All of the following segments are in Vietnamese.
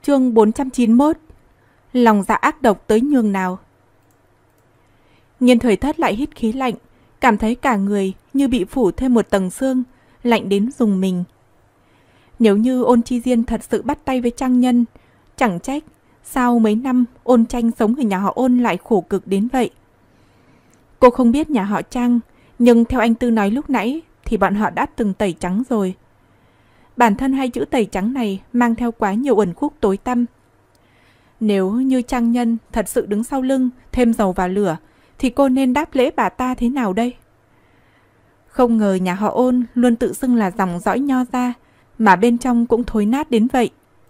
Chương 491. Lòng dạ ác độc tới nhường nào. Nhiên Thời Thất lại hít khí lạnh, cảm thấy cả người như bị phủ thêm một tầng xương, lạnh đến rùng mình. Nếu như Ôn Chi Diên thật sự bắt tay với Trang Nhân, chẳng trách sau mấy năm Ôn Tranh sống ở nhà họ Ôn lại khổ cực đến vậy. Cô không biết nhà họ Trang, nhưng theo anh Tư nói lúc nãy thì bọn họ đã từng tẩy trắng rồi. Bản thân hai chữ tẩy trắng này mang theo quá nhiều uẩn khúc tối tăm. Nếu như Trang Nhân thật sự đứng sau lưng thêm dầu vào lửa, thì cô nên đáp lễ bà ta thế nào đây? Không ngờ nhà họ Ôn luôn tự xưng là dòng dõi Nho gia, mà bên trong cũng thối nát đến vậy.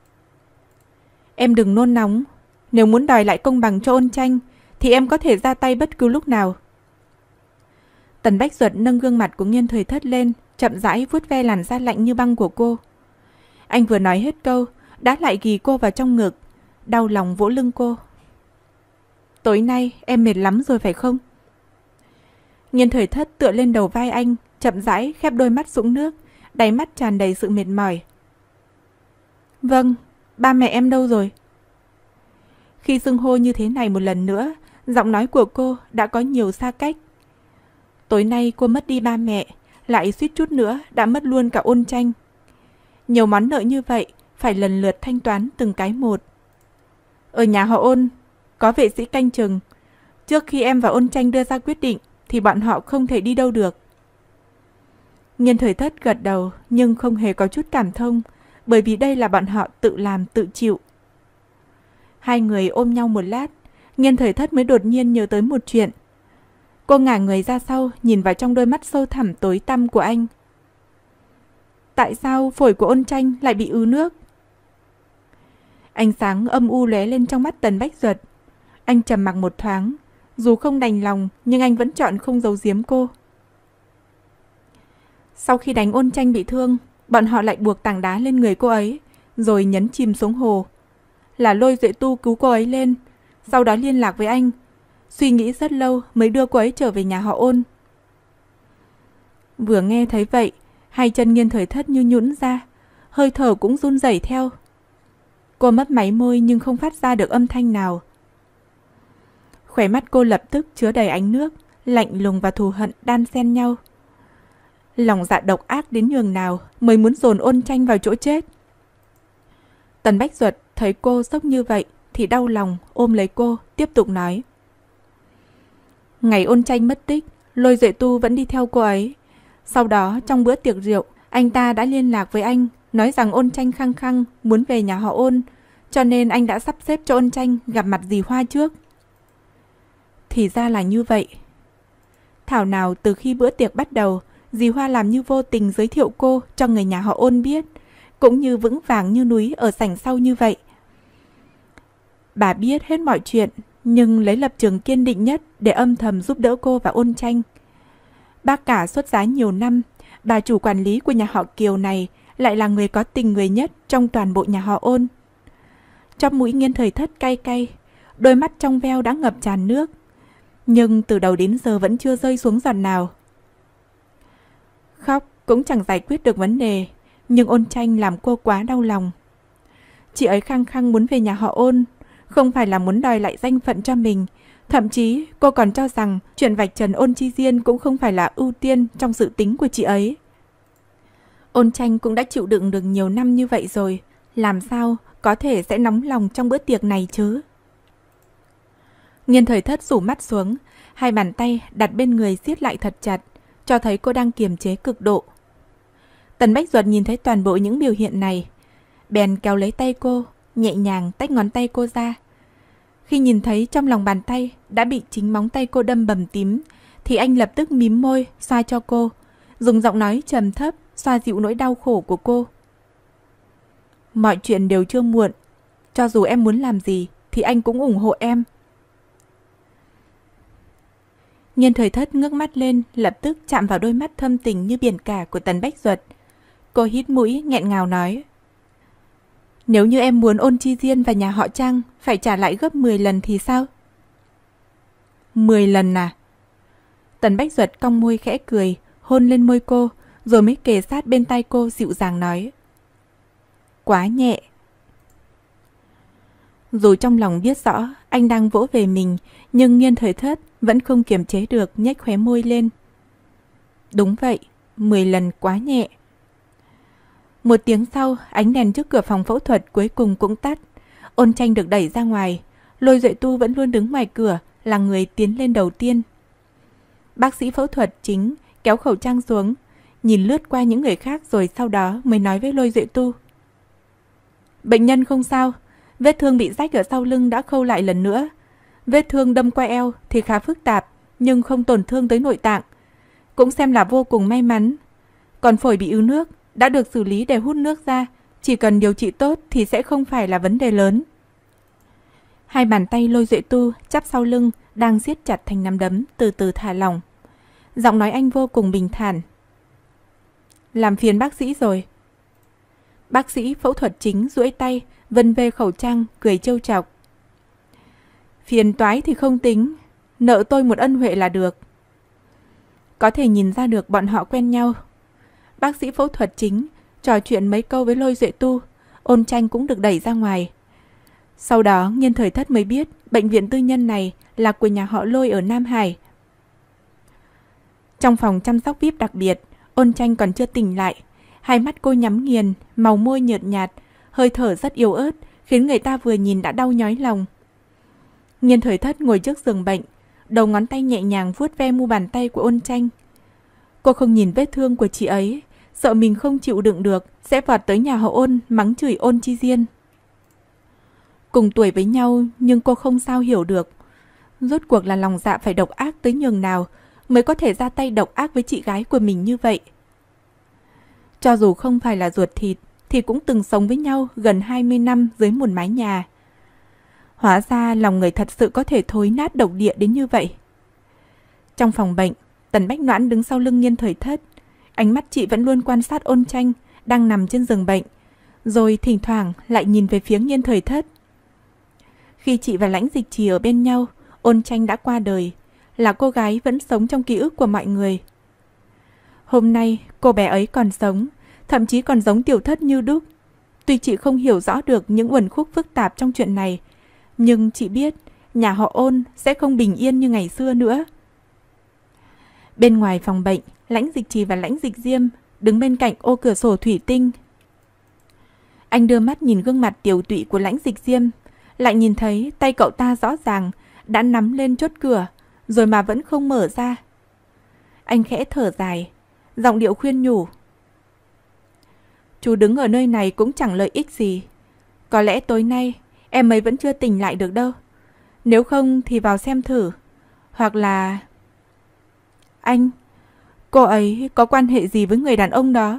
Em đừng nôn nóng, nếu muốn đòi lại công bằng cho Ôn Tranh thì em có thể ra tay bất cứ lúc nào. Tần Bách Duật nâng gương mặt của Nhiên Thời Thất lên, chậm rãi vuốt ve làn da lạnh như băng của cô. Anh vừa nói hết câu, đã lại ghì cô vào trong ngực, đau lòng vỗ lưng cô. Tối nay em mệt lắm rồi phải không? Nhiên Thời Thất tựa lên đầu vai anh, chậm rãi khép đôi mắt sũng nước, đáy mắt tràn đầy sự mệt mỏi. Vâng, ba mẹ em đâu rồi? Khi xưng hô như thế này một lần nữa, giọng nói của cô đã có nhiều xa cách. Tối nay cô mất đi ba mẹ, lại suýt chút nữa đã mất luôn cả Ôn Tranh. Nhiều món nợ như vậy phải lần lượt thanh toán từng cái một. Ở nhà họ Ôn có vệ sĩ canh chừng. Trước khi em và Ôn Tranh đưa ra quyết định thì bọn họ không thể đi đâu được. Nhiên Thời Thất gật đầu nhưng không hề có chút cảm thông, bởi vì đây là bọn họ tự làm tự chịu. Hai người ôm nhau một lát, Nhiên Thời Thất mới đột nhiên nhớ tới một chuyện. Cô ngả người ra sau, nhìn vào trong đôi mắt sâu thẳm tối tăm của anh. Tại sao phổi của Ôn Tranh lại bị ứ nước? Ánh sáng âm u lóe lên trong mắt Tần Bách Duật. Anh trầm mặc một thoáng, dù không đành lòng nhưng anh vẫn chọn không giấu giếm cô. Sau khi đánh Ôn Tranh bị thương, bọn họ lại buộc tảng đá lên người cô ấy, rồi nhấn chìm xuống hồ. Là Lôi Duệ Tu cứu cô ấy lên, sau đó liên lạc với anh. Suy nghĩ rất lâu mới đưa cô ấy trở về nhà họ Ôn. Vừa nghe thấy vậy, hai chân Nhiên Thời Thất như nhũn ra, hơi thở cũng run rẩy theo. Cô mấp máy môi nhưng không phát ra được âm thanh nào. Khóe mắt cô lập tức chứa đầy ánh nước, lạnh lùng và thù hận đan xen nhau. Lòng dạ độc ác đến nhường nào mới muốn dồn Ôn Tranh vào chỗ chết. Tần Bách Duật thấy cô sốc như vậy thì đau lòng ôm lấy cô, tiếp tục nói. Ngày Ôn Tranh mất tích, Lôi Duệ Tu vẫn đi theo cô ấy. Sau đó trong bữa tiệc rượu, anh ta đã liên lạc với anh, nói rằng Ôn Tranh khăng khăng muốn về nhà họ Ôn, cho nên anh đã sắp xếp cho Ôn Tranh gặp mặt dì Hoa trước. Thì ra là như vậy. Thảo nào từ khi bữa tiệc bắt đầu, dì Hoa làm như vô tình giới thiệu cô cho người nhà họ Ôn biết, cũng như vững vàng như núi ở sảnh sau như vậy. Bà biết hết mọi chuyện, nhưng lấy lập trường kiên định nhất để âm thầm giúp đỡ cô và Ôn Tranh. Bác cả xuất giá nhiều năm, bà chủ quản lý của nhà họ Kiều này lại là người có tình người nhất trong toàn bộ nhà họ Ôn. Trong mũi Nhiên Thời Thất cay cay, đôi mắt trong veo đã ngập tràn nước, nhưng từ đầu đến giờ vẫn chưa rơi xuống giọt nào. Khóc cũng chẳng giải quyết được vấn đề, nhưng Ôn Tranh làm cô quá đau lòng. Chị ấy khăng khăng muốn về nhà họ Ôn, không phải là muốn đòi lại danh phận cho mình. Thậm chí cô còn cho rằng chuyện vạch trần Ôn Chi Diên cũng không phải là ưu tiên trong dự tính của chị ấy. Ôn Tranh cũng đã chịu đựng được nhiều năm như vậy rồi, làm sao có thể sẽ nóng lòng trong bữa tiệc này chứ? Nhiên Thời Thất rủ mắt xuống, hai bàn tay đặt bên người siết lại thật chặt, cho thấy cô đang kiềm chế cực độ. Tần Bách Duật nhìn thấy toàn bộ những biểu hiện này, bèn kéo lấy tay cô, nhẹ nhàng tách ngón tay cô ra. Khi nhìn thấy trong lòng bàn tay đã bị chính móng tay cô đâm bầm tím, thì anh lập tức mím môi xoa cho cô, dùng giọng nói trầm thấp xoa dịu nỗi đau khổ của cô. Mọi chuyện đều chưa muộn, cho dù em muốn làm gì thì anh cũng ủng hộ em. Nhiên Thời Thất ngước mắt lên, lập tức chạm vào đôi mắt thâm tình như biển cả của Tần Bách Duật. Cô hít mũi nghẹn ngào nói. Nếu như em muốn Ôn Chi Diên và nhà họ Trang phải trả lại gấp 10 lần thì sao? 10 lần à? Tần Bách Duật cong môi khẽ cười, hôn lên môi cô, rồi mới kề sát bên tai cô dịu dàng nói. Quá nhẹ. Dù trong lòng biết rõ anh đang vỗ về mình, nhưng Nghiên Thời Thất vẫn không kiềm chế được nhếch khóe môi lên. Đúng vậy, 10 lần quá nhẹ. Một tiếng sau, ánh đèn trước cửa phòng phẫu thuật cuối cùng cũng tắt. Ôn Tranh được đẩy ra ngoài. Lôi Duệ Tu vẫn luôn đứng ngoài cửa, là người tiến lên đầu tiên. Bác sĩ phẫu thuật chính kéo khẩu trang xuống, nhìn lướt qua những người khác rồi sau đó mới nói với Lôi Duệ Tu. Bệnh nhân không sao, vết thương bị rách ở sau lưng đã khâu lại lần nữa. Vết thương đâm qua eo thì khá phức tạp, nhưng không tổn thương tới nội tạng. Cũng xem là vô cùng may mắn. Còn phổi bị ứ nước, đã được xử lý để hút nước ra, chỉ cần điều trị tốt thì sẽ không phải là vấn đề lớn. Hai bàn tay Lôi Duệ Tu chắp sau lưng, đang siết chặt thành nắm đấm, từ từ thả lỏng. Giọng nói anh vô cùng bình thản. Làm phiền bác sĩ rồi. Bác sĩ phẫu thuật chính duỗi tay, vân về khẩu trang, cười trêu chọc. Phiền toái thì không tính, nợ tôi một ân huệ là được. Có thể nhìn ra được bọn họ quen nhau. Bác sĩ phẫu thuật chính trò chuyện mấy câu với Lôi Duệ Tu, Ôn Tranh cũng được đẩy ra ngoài. Sau đó Nghiên Thời Thất mới biết bệnh viện tư nhân này là của nhà họ Lôi ở Nam Hải. Trong phòng chăm sóc VIP đặc biệt, Ôn Tranh còn chưa tỉnh lại. Hai mắt cô nhắm nghiền, màu môi nhợt nhạt, hơi thở rất yếu ớt, khiến người ta vừa nhìn đã đau nhói lòng. Nghiên Thời Thất ngồi trước giường bệnh, đầu ngón tay nhẹ nhàng vuốt ve mu bàn tay của Ôn Tranh. Cô không nhìn vết thương của chị ấy, sợ mình không chịu đựng được sẽ vọt tới nhà họ Ôn mắng chửi Ôn Chi Diên. Cùng tuổi với nhau nhưng cô không sao hiểu được rốt cuộc là lòng dạ phải độc ác tới nhường nào mới có thể ra tay độc ác với chị gái của mình như vậy. Cho dù không phải là ruột thịt thì cũng từng sống với nhau gần 20 năm dưới một mái nhà. Hóa ra lòng người thật sự có thể thối nát độc địa đến như vậy. Trong phòng bệnh, Tần Bách Noãn đứng sau lưng Nghiên Thời Thất. Ánh mắt chị vẫn luôn quan sát Ôn Tranh đang nằm trên giường bệnh, rồi thỉnh thoảng lại nhìn về phía Nghiên Thời Thất. Khi chị và Lãnh Dịch Trì ở bên nhau, Ôn Tranh đã qua đời, là cô gái vẫn sống trong ký ức của mọi người. Hôm nay cô bé ấy còn sống, thậm chí còn giống Tiểu Thất như đúc. Tuy chị không hiểu rõ được những uẩn khúc phức tạp trong chuyện này, nhưng chị biết nhà họ Ôn sẽ không bình yên như ngày xưa nữa. Bên ngoài phòng bệnh, Lãnh Dịch Trì và Lãnh Dịch Diêm đứng bên cạnh ô cửa sổ thủy tinh. Anh đưa mắt nhìn gương mặt tiều tụy của Lãnh Dịch Diêm, lại nhìn thấy tay cậu ta rõ ràng đã nắm lên chốt cửa, rồi mà vẫn không mở ra. Anh khẽ thở dài, giọng điệu khuyên nhủ. Chú đứng ở nơi này cũng chẳng lợi ích gì. Có lẽ tối nay em ấy vẫn chưa tỉnh lại được đâu. Nếu không thì vào xem thử. Hoặc là... Anh, cô ấy có quan hệ gì với người đàn ông đó?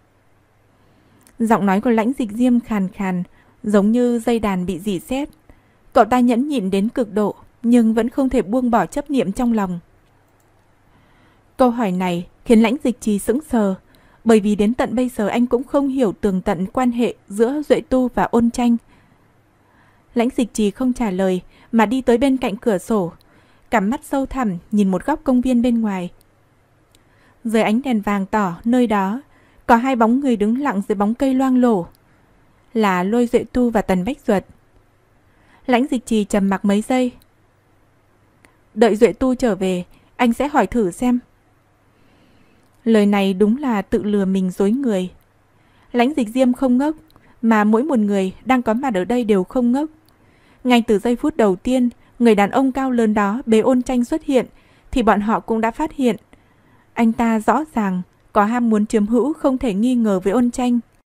Giọng nói của Lãnh Dịch Diêm khàn khàn, giống như dây đàn bị rỉ sét. Cậu ta nhẫn nhịn đến cực độ, nhưng vẫn không thể buông bỏ chấp niệm trong lòng. Câu hỏi này khiến Lãnh Dịch Trì sững sờ, bởi vì đến tận bây giờ anh cũng không hiểu tường tận quan hệ giữa Duệ Tu và Ôn Tranh. Lãnh Dịch Trì không trả lời mà đi tới bên cạnh cửa sổ, cắm mắt sâu thẳm nhìn một góc công viên bên ngoài. Dưới ánh đèn vàng tỏ nơi đó có hai bóng người đứng lặng dưới bóng cây loang lổ, là Lôi Duệ Tu và Tần Bách Duật. Lãnh Dịch Trì trầm mặc mấy giây. Đợi Duệ Tu trở về, anh sẽ hỏi thử xem. Lời này đúng là tự lừa mình dối người. Lãnh Dịch Diêm không ngốc, mà mỗi một người đang có mặt ở đây đều không ngốc. Ngay từ giây phút đầu tiên, người đàn ông cao lớn đó bế Ôn Tranh xuất hiện, thì bọn họ cũng đã phát hiện. Anh ta rõ ràng có ham muốn chiếm hữu không thể nghi ngờ với Ôn Tranh.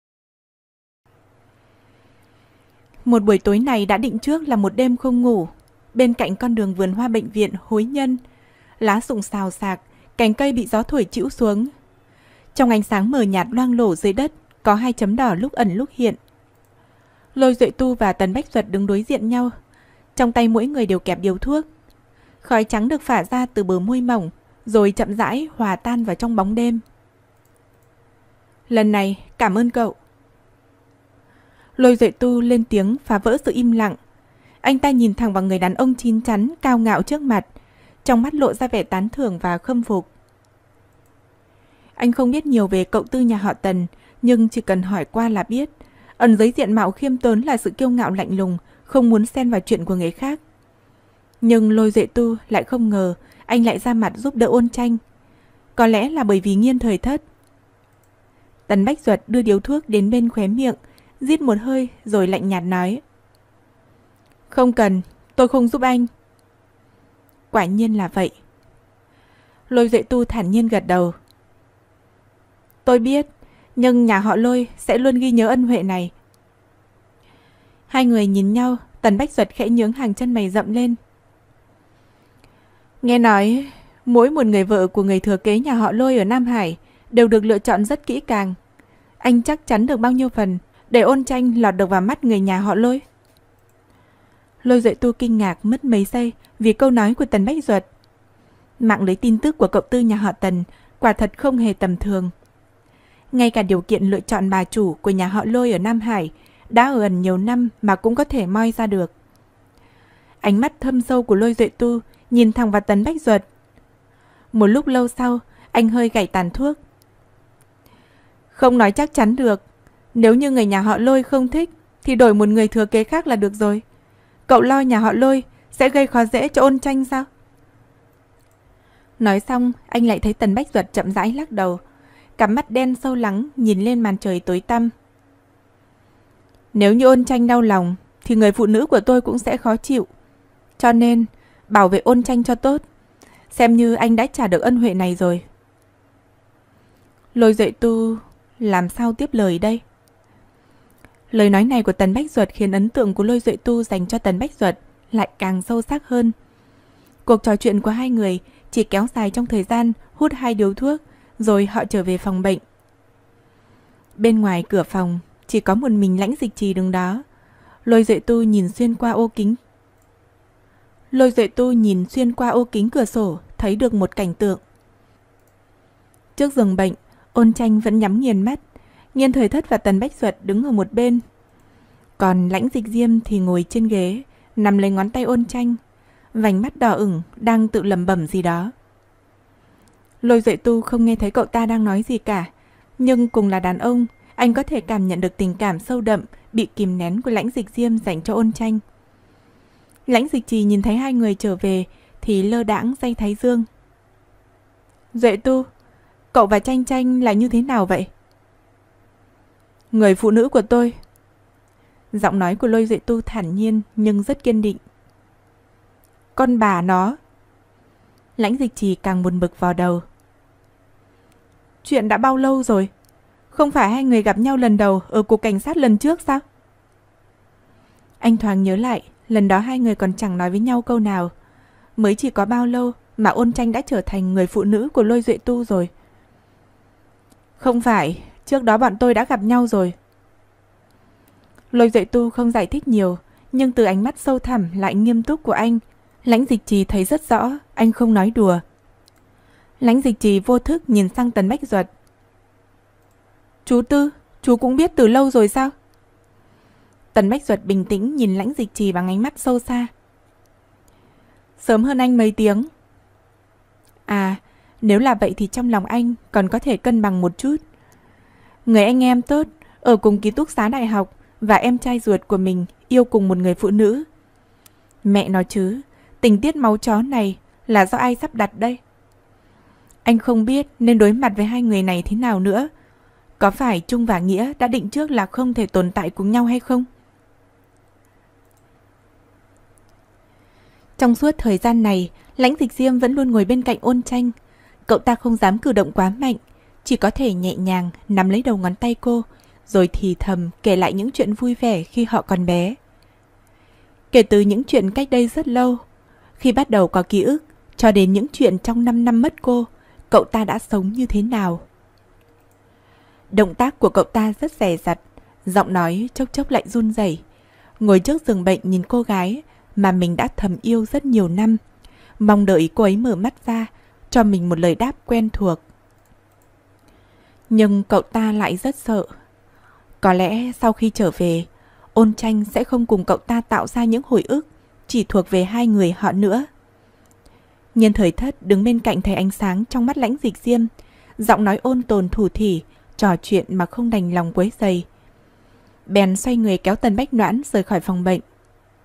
Một buổi tối này đã định trước là một đêm không ngủ. Bên cạnh con đường vườn hoa bệnh viện hối nhân, lá rụng xào xạc, cành cây bị gió thổi chĩu xuống. Trong ánh sáng mờ nhạt loang lổ dưới đất, có hai chấm đỏ lúc ẩn lúc hiện. Lôi Duệ Tu và Tần Bách Duật đứng đối diện nhau, trong tay mỗi người đều kẹp điếu thuốc. Khói trắng được phả ra từ bờ môi mỏng, rồi chậm rãi hòa tan vào trong bóng đêm. Lần này cảm ơn cậu. Lôi Duệ Tu lên tiếng phá vỡ sự im lặng. Anh ta nhìn thẳng vào người đàn ông chín chắn cao ngạo trước mặt, trong mắt lộ ra vẻ tán thưởng và khâm phục. Anh không biết nhiều về cậu Tư nhà họ Tần, nhưng chỉ cần hỏi qua là biết. Ẩn dưới diện mạo khiêm tốn là sự kiêu ngạo lạnh lùng, không muốn xen vào chuyện của người khác. Nhưng Lôi Duệ Tu lại không ngờ anh lại ra mặt giúp đỡ Ôn Tranh. Có lẽ là bởi vì nghiêng thời thất. Tần Bách Duật đưa điếu thuốc đến bên khóe miệng, rít một hơi rồi lạnh nhạt nói: Không cần, tôi không giúp anh. Quả nhiên là vậy. Lôi Duệ Tu thản nhiên gật đầu. Tôi biết, nhưng nhà họ Lôi sẽ luôn ghi nhớ ân huệ này. Hai người nhìn nhau, Tần Bách Duật khẽ nhướng hàng chân mày rậm lên. Nghe nói, mỗi một người vợ của người thừa kế nhà họ Lôi ở Nam Hải đều được lựa chọn rất kỹ càng. Anh chắc chắn được bao nhiêu phần để Ôn Tranh lọt được vào mắt người nhà họ Lôi? Lôi Duệ Tu kinh ngạc mất mấy giây vì câu nói của Tần Bách Duật. Mạng lưới tin tức của cậu Tư nhà họ Tần quả thật không hề tầm thường. Ngay cả điều kiện lựa chọn bà chủ của nhà họ Lôi ở Nam Hải đã ở ẩn nhiều năm mà cũng có thể moi ra được. Ánh mắt thâm sâu của Lôi Duệ Tu nhìn thẳng vào Tần Bách Duật. Một lúc lâu sau, anh hơi gảy tàn thuốc. Không nói chắc chắn được. Nếu như người nhà họ Lôi không thích thì đổi một người thừa kế khác là được rồi. Cậu lo nhà họ Lôi sẽ gây khó dễ cho Ôn Tranh sao? Nói xong, anh lại thấy Tần Bách Duật chậm rãi lắc đầu, cặp mắt đen sâu lắng nhìn lên màn trời tối tăm. Nếu như Ôn Tranh đau lòng thì người phụ nữ của tôi cũng sẽ khó chịu. Cho nên, bảo vệ Ôn Tranh cho tốt. Xem như anh đã trả được ân huệ này rồi. Lôi Duệ Tu làm sao tiếp lời đây? Lời nói này của Tần Bách Duật khiến ấn tượng của Lôi Duệ Tu dành cho Tần Bách Duật lại càng sâu sắc hơn. Cuộc trò chuyện của hai người chỉ kéo dài trong thời gian hút 2 điếu thuốc, rồi họ trở về phòng bệnh. Bên ngoài cửa phòng chỉ có một mình Lãnh Dịch Trì đứng đó. Lôi Duệ Tu nhìn xuyên qua ô kính cửa sổ, thấy được một cảnh tượng. Trước giường bệnh, Ôn Tranh vẫn nhắm nghiền mắt. Nghiên Thời Thất và Tần Bách Duật đứng ở một bên. Còn Lãnh Dịch Diêm thì ngồi trên ghế, nằm lấy ngón tay Ôn Tranh, vành mắt đỏ ửng, đang tự lẩm bẩm gì đó. Lôi Duệ Tu không nghe thấy cậu ta đang nói gì cả, nhưng cùng là đàn ông, anh có thể cảm nhận được tình cảm sâu đậm bị kìm nén của Lãnh Dịch Diêm dành cho Ôn Tranh. Lãnh Dịch Trì nhìn thấy hai người trở về thì lơ đãng day thái dương. Duệ Tu, cậu và Tranh Tranh là như thế nào vậy? Người phụ nữ của tôi. Giọng nói của Lôi Duệ Tu thản nhiên nhưng rất kiên định. Con bà nó. Lãnh Dịch Trì càng buồn bực vào đầu. Chuyện đã bao lâu rồi? Không phải hai người gặp nhau lần đầu ở cục cảnh sát lần trước sao? Anh thoáng nhớ lại, lần đó hai người còn chẳng nói với nhau câu nào. Mới chỉ có bao lâu mà Ôn Tranh đã trở thành người phụ nữ của Lôi Duệ Tu rồi? Không phải, trước đó bọn tôi đã gặp nhau rồi. Lôi Duệ Tu không giải thích nhiều, nhưng từ ánh mắt sâu thẳm lại nghiêm túc của anh, Lãnh Dịch Trì thấy rất rõ anh không nói đùa. Lãnh Dịch Trì vô thức nhìn sang Tần Bách Duật. Chú Tư, chú cũng biết từ lâu rồi sao? Tần Bách Duật bình tĩnh nhìn Lãnh Dịch Trì bằng ánh mắt sâu xa. Sớm hơn anh mấy tiếng. À, nếu là vậy thì trong lòng anh còn có thể cân bằng một chút. Người anh em tốt, ở cùng ký túc xá đại học, và em trai ruột của mình yêu cùng một người phụ nữ. Mẹ nói chứ, tình tiết máu chó này là do ai sắp đặt đây? Anh không biết nên đối mặt với hai người này thế nào nữa. Có phải Trung và Nghĩa đã định trước là không thể tồn tại cùng nhau hay không? Trong suốt thời gian này, Lãnh Dịch Diêm vẫn luôn ngồi bên cạnh Ôn Tranh. Cậu ta không dám cử động quá mạnh, chỉ có thể nhẹ nhàng nắm lấy đầu ngón tay cô, rồi thì thầm kể lại những chuyện vui vẻ khi họ còn bé. Kể từ những chuyện cách đây rất lâu, khi bắt đầu có ký ức, cho đến những chuyện trong 5 năm mất cô, cậu ta đã sống như thế nào. Động tác của cậu ta rất dè dặt, giọng nói chốc chốc lại run rẩy. Ngồi trước giường bệnh nhìn cô gái mà mình đã thầm yêu rất nhiều năm, mong đợi cô ấy mở mắt ra, cho mình một lời đáp quen thuộc. Nhưng cậu ta lại rất sợ. Có lẽ sau khi trở về, Ôn Tranh sẽ không cùng cậu ta tạo ra những hồi ức chỉ thuộc về hai người họ nữa. Nhiên Thời Thất đứng bên cạnh thấy ánh sáng trong mắt Lãnh Dịch Diêm, giọng nói ôn tồn thủ thỉ, trò chuyện mà không đành lòng quấy rầy. Bèn xoay người kéo Tần Bách Noãn rời khỏi phòng bệnh.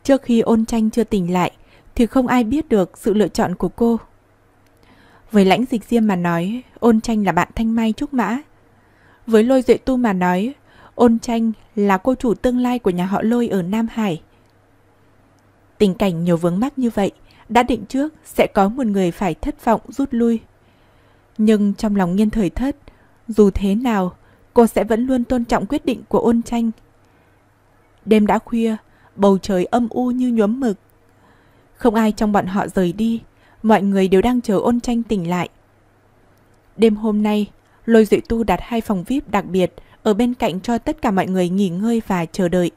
Trước khi Ôn Tranh chưa tỉnh lại thì không ai biết được sự lựa chọn của cô. Với Lãnh Dịch Diêm mà nói, Ôn Tranh là bạn thanh mai trúc mã. Với Lôi Duệ Tu mà nói, Ôn Tranh là cô chủ tương lai của nhà họ Lôi ở Nam Hải. Tình cảnh nhiều vướng mắc như vậy, đã định trước sẽ có một người phải thất vọng rút lui. Nhưng trong lòng Nghiên Thời Thất, dù thế nào, cô sẽ vẫn luôn tôn trọng quyết định của Ôn Tranh. Đêm đã khuya, bầu trời âm u như nhuốm mực. Không ai trong bọn họ rời đi, mọi người đều đang chờ Ôn Tranh tỉnh lại. Đêm hôm nay, Lôi Duệ Tu đặt 2 phòng VIP đặc biệt ở bên cạnh cho tất cả mọi người nghỉ ngơi và chờ đợi.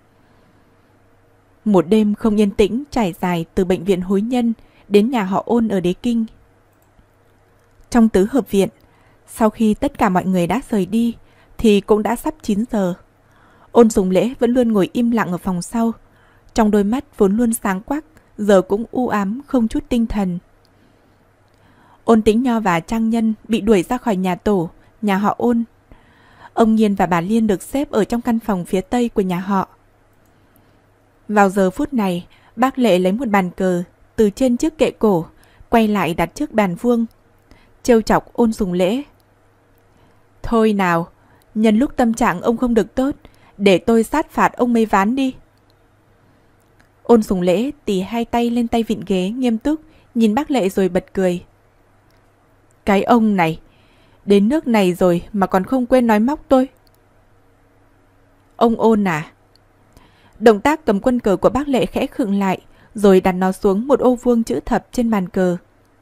Một đêm không yên tĩnh trải dài từ bệnh viện Hối Nhân đến nhà họ Ôn ở Đế Kinh. Trong tứ hợp viện, sau khi tất cả mọi người đã rời đi thì cũng đã sắp 9 giờ. Ôn Sùng Lễ vẫn luôn ngồi im lặng ở phòng sau, trong đôi mắt vốn luôn sáng quắc, giờ cũng u ám không chút tinh thần. Ôn Tĩnh Nho và Trang Nhân bị đuổi ra khỏi nhà tổ, nhà họ Ôn. Ông Nhiên và bà Liên được xếp ở trong căn phòng phía tây của nhà họ. Vào giờ phút này, bác Lệ lấy một bàn cờ từ trên chiếc kệ cổ, quay lại đặt trước bàn vuông, trêu chọc Ôn Sùng Lễ. Thôi nào, nhân lúc tâm trạng ông không được tốt, để tôi sát phạt ông mấy ván đi. Ôn Sùng Lễ tì 2 tay lên tay vịn ghế nghiêm túc, nhìn bác Lệ rồi bật cười. Cái ông này, đến nước này rồi mà còn không quên nói móc tôi. Ông Ôn à? Động tác cầm quân cờ của bác Lệ khẽ khựng lại, rồi đặt nó xuống một ô vuông chữ thập trên bàn cờ.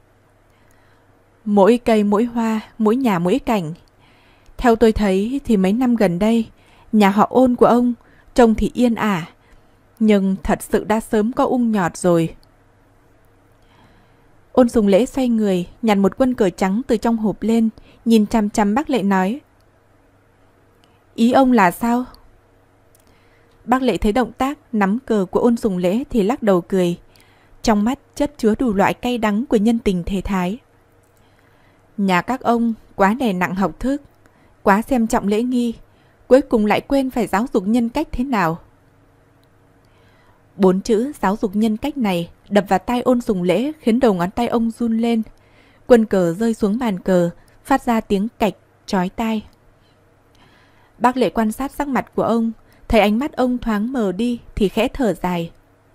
Mỗi cây mỗi hoa, mỗi nhà mỗi cảnh. Theo tôi thấy thì mấy năm gần đây, nhà họ Ôn của ông trông thì yên ả, nhưng thật sự đã sớm có ung nhọt rồi. Ôn Sùng Lễ xoay người, nhặt một quân cờ trắng từ trong hộp lên, nhìn chằm chằm bác Lệ nói. Ý ông là sao? Bác Lệ thấy động tác nắm cờ của Ôn Sùng Lễ thì lắc đầu cười, trong mắt chất chứa đủ loại cay đắng của nhân tình thế thái. Nhà các ông quá đè nặng học thức, quá xem trọng lễ nghi, cuối cùng lại quên phải giáo dục nhân cách thế nào. 4 chữ giáo dục nhân cách này đập vào tai Ôn Sùng Lễ khiến đầu ngón tay ông run lên. Quân cờ rơi xuống bàn cờ, phát ra tiếng cạch chói tai. Bác Lệ quan sát sắc mặt của ông, thấy ánh mắt ông thoáng mờ đi thì khẽ thở dài.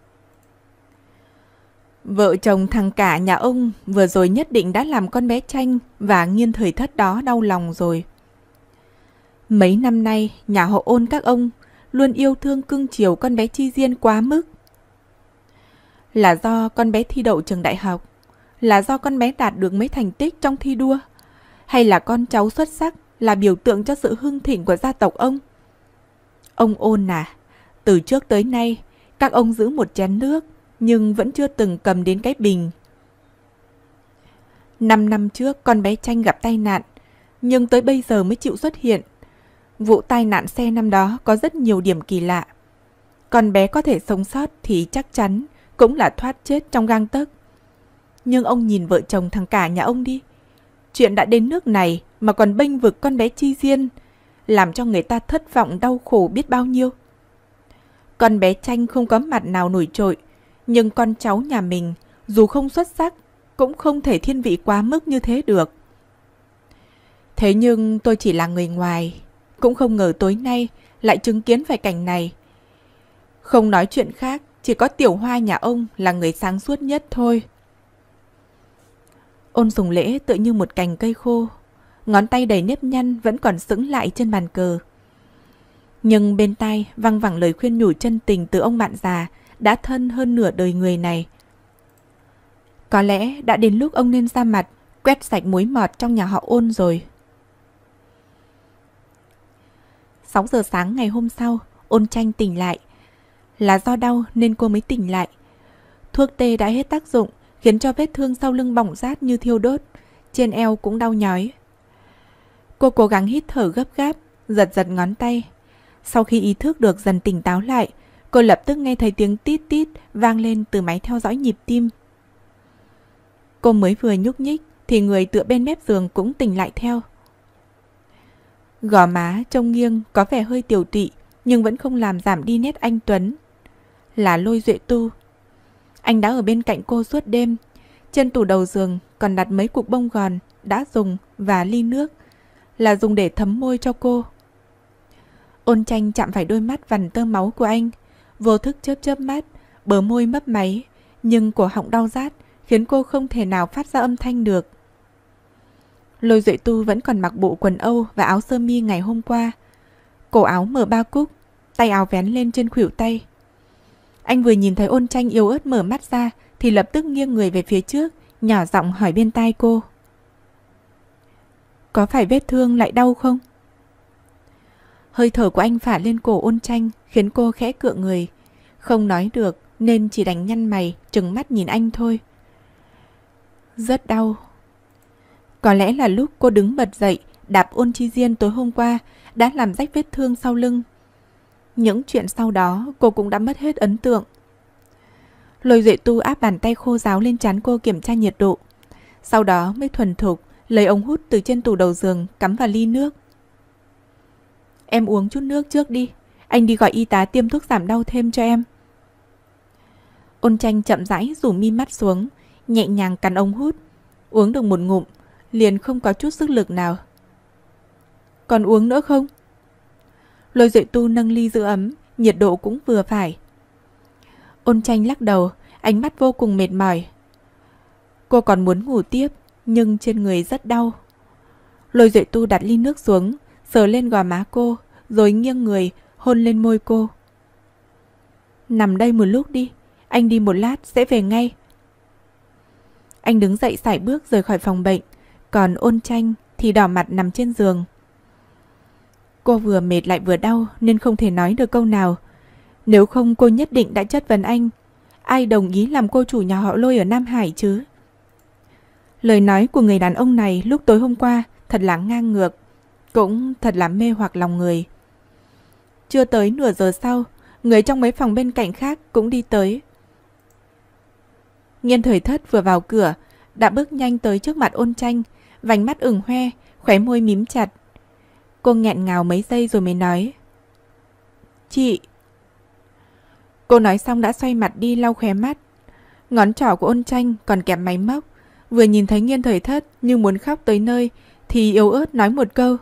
Vợ chồng thằng cả nhà ông vừa rồi nhất định đã làm con bé Tranh và Nghiên Thời Thất đó đau lòng rồi. Mấy năm nay nhà họ Ôn các ông luôn yêu thương cưng chiều con bé Chi Diên quá mức. Là do con bé thi đậu trường đại học, là do con bé đạt được mấy thành tích trong thi đua, hay là con cháu xuất sắc là biểu tượng cho sự hưng thịnh của gia tộc ông? Ông Ôn à, từ trước tới nay các ông giữ một chén nước nhưng vẫn chưa từng cầm đến cái bình. 5 năm trước con bé Tranh gặp tai nạn, nhưng tới bây giờ mới chịu xuất hiện. Vụ tai nạn xe năm đó có rất nhiều điểm kỳ lạ. Con bé có thể sống sót thì chắc chắn cũng là thoát chết trong gang tấc. Nhưng ông nhìn vợ chồng thằng cả nhà ông đi. Chuyện đã đến nước này mà còn bênh vực con bé Chi Diên, làm cho người ta thất vọng đau khổ biết bao nhiêu. Con bé Tranh không có mặt nào nổi trội, nhưng con cháu nhà mình dù không xuất sắc cũng không thể thiên vị quá mức như thế được. Thế nhưng tôi chỉ là người ngoài, cũng không ngờ tối nay lại chứng kiến phải cảnh này. Không nói chuyện khác, chỉ có Tiểu Hoa nhà ông là người sáng suốt nhất thôi. Ôn Sùng Lễ tựa như một cành cây khô, ngón tay đầy nếp nhăn vẫn còn sững lại trên bàn cờ. Nhưng bên tai văng vẳng lời khuyên nhủ chân tình từ ông bạn già đã thân hơn nửa đời người này. Có lẽ đã đến lúc ông nên ra mặt quét sạch mối mọt trong nhà họ Ôn rồi. 6 giờ sáng ngày hôm sau, Ôn Tranh tỉnh lại. Là do đau nên cô mới tỉnh lại. Thuốc tê đã hết tác dụng, khiến cho vết thương sau lưng bỏng rát như thiêu đốt, trên eo cũng đau nhói. Cô cố gắng hít thở gấp gáp, giật giật ngón tay. Sau khi ý thức được dần tỉnh táo lại, cô lập tức nghe thấy tiếng tít tít vang lên từ máy theo dõi nhịp tim. Cô mới vừa nhúc nhích thì người tựa bên mép giường cũng tỉnh lại theo. Gò má trông nghiêng có vẻ hơi tiều tụy, nhưng vẫn không làm giảm đi nét anh tuấn. là Lôi Duệ Tu. Anh đã ở bên cạnh cô suốt đêm. Trên tủ đầu giường còn đặt mấy cục bông gòn đã dùng và ly nước, là dùng để thấm môi cho cô. Ôn Tranh chạm phải đôi mắt vằn tơ máu của anh, vô thức chớp chớp mắt, bờ môi mấp máy, nhưng cổ họng đau rát khiến cô không thể nào phát ra âm thanh được. Lôi Duệ Tu vẫn còn mặc bộ quần Âu và áo sơ mi ngày hôm qua. Cổ áo mở ba cúc, tay áo vén lên trên khuỷu tay. Anh vừa nhìn thấy Ôn Tranh yếu ớt mở mắt ra thì lập tức nghiêng người về phía trước, nhỏ giọng hỏi bên tai cô: "Có phải vết thương lại đau không?" Hơi thở của anh phả lên cổ Ôn Tranh khiến cô khẽ cựa người, không nói được nên chỉ đành nhăn mày trừng mắt nhìn anh thôi. "Rất đau." Có lẽ là lúc cô đứng bật dậy đạp Ôn Chi Diên tối hôm qua đã làm rách vết thương sau lưng. Những chuyện sau đó cô cũng đã mất hết ấn tượng. Lôi Duệ Tu áp bàn tay khô ráo lên trán cô kiểm tra nhiệt độ, sau đó mới thuần thục lấy ống hút từ trên tủ đầu giường cắm vào ly nước. "Em uống chút nước trước đi, anh đi gọi y tá tiêm thuốc giảm đau thêm cho em." Ôn Tranh chậm rãi rủ mi mắt xuống, nhẹ nhàng cắn ống hút, uống được một ngụm liền không có chút sức lực nào. "Còn uống nữa không?" Lôi Duệ Tu nâng ly giữ ấm, nhiệt độ cũng vừa phải. Ôn Tranh lắc đầu, ánh mắt vô cùng mệt mỏi. Cô còn muốn ngủ tiếp, nhưng trên người rất đau. Lôi Duệ Tu đặt ly nước xuống, sờ lên gò má cô, rồi nghiêng người hôn lên môi cô. "Nằm đây một lúc đi, anh đi một lát sẽ về ngay." Anh đứng dậy sải bước rời khỏi phòng bệnh, còn Ôn Tranh thì đỏ mặt nằm trên giường. Cô vừa mệt lại vừa đau nên không thể nói được câu nào. Nếu không cô nhất định đã chất vấn anh: ai đồng ý làm cô chủ nhà họ Lôi ở Nam Hải chứ? Lời nói của người đàn ông này lúc tối hôm qua thật là ngang ngược, cũng thật là mê hoặc lòng người. Chưa tới nửa giờ sau, người trong mấy phòng bên cạnh khác cũng đi tới. Nghiên Thời Thất vừa vào cửa đã bước nhanh tới trước mặt Ôn Tranh, vành mắt ửng hoe, khóe môi mím chặt. Cô nghẹn ngào mấy giây rồi mới nói: "Chị." Cô nói xong đã xoay mặt đi lau khóe mắt. Ngón trỏ của Ôn Tranh còn kẹp máy móc, vừa nhìn thấy Nghiên Thời Thất như muốn khóc tới nơi thì yếu ớt nói một câu: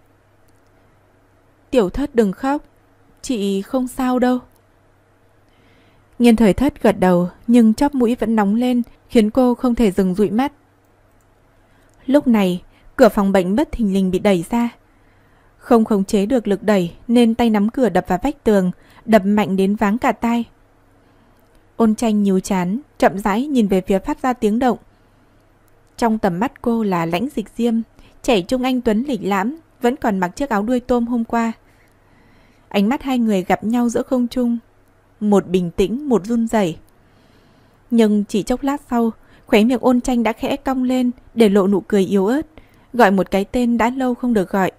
"Tiểu Thất đừng khóc, chị không sao đâu." Nghiên Thời Thất gật đầu nhưng chóp mũi vẫn nóng lên khiến cô không thể dừng dụi mắt. Lúc này cửa phòng bệnh bất thình lình bị đẩy ra. Không khống chế được lực đẩy nên tay nắm cửa đập vào vách tường, đập mạnh đến váng cả tai. Ôn Tranh nhíu trán, chậm rãi nhìn về phía phát ra tiếng động. Trong tầm mắt cô là Lãnh Dịch Diêm, trẻ trung anh tuấn lịch lãm, vẫn còn mặc chiếc áo đuôi tôm hôm qua. Ánh mắt hai người gặp nhau giữa không trung, một bình tĩnh, một run rẩy. Nhưng chỉ chốc lát sau, khóe miệng Ôn Tranh đã khẽ cong lên để lộ nụ cười yếu ớt, gọi một cái tên đã lâu không được gọi: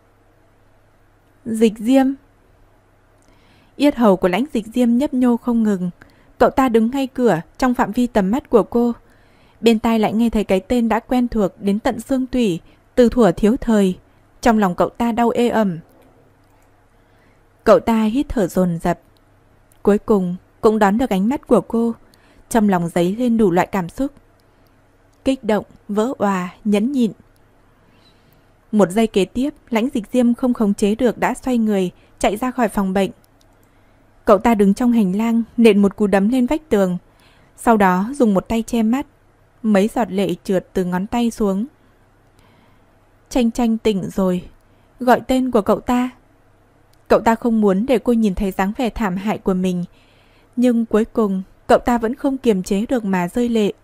"Dịch Diêm." Yết hầu của Lãnh Dịch Diêm nhấp nhô không ngừng. Cậu ta đứng ngay cửa trong phạm vi tầm mắt của cô, bên tai lại nghe thấy cái tên đã quen thuộc đến tận xương tủy từ thuở thiếu thời. Trong lòng cậu ta đau ê ẩm. Cậu ta hít thở dồn dập, cuối cùng cũng đón được ánh mắt của cô. Trong lòng dấy lên đủ loại cảm xúc: kích động, vỡ òa, nhẫn nhịn. Một giây kế tiếp, Lãnh Dịch Diêm không khống chế được đã xoay người chạy ra khỏi phòng bệnh. Cậu ta đứng trong hành lang nện một cú đấm lên vách tường, sau đó dùng một tay che mắt, mấy giọt lệ trượt từ ngón tay xuống. Tranh Tranh tỉnh rồi, gọi tên của cậu ta. Cậu ta không muốn để cô nhìn thấy dáng vẻ thảm hại của mình, nhưng cuối cùng cậu ta vẫn không kiềm chế được mà rơi lệ.